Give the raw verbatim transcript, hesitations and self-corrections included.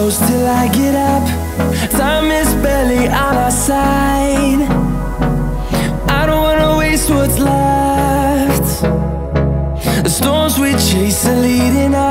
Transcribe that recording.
close till I get up. Time is barely on our side. I don't wanna waste what's left. The storms we chase are leading us.